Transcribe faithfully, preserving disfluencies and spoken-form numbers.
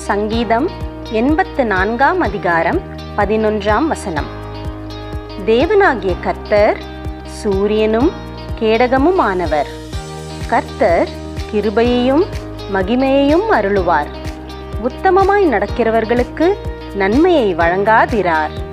சங்கீதம் எண்பத்து நான்காம் அதிகாரம் பதினொன்றாம் வசனம். தேவனாகிய கர்த்தர் சூரியனும் கேடகமும் ஆனவர். கர்த்தர் கிருபையையும் மகிமையையும் அருளுவார். உத்தமமாய் நடக்கிறவர்களுக்கு நன்மையை வழங்காதிரார்.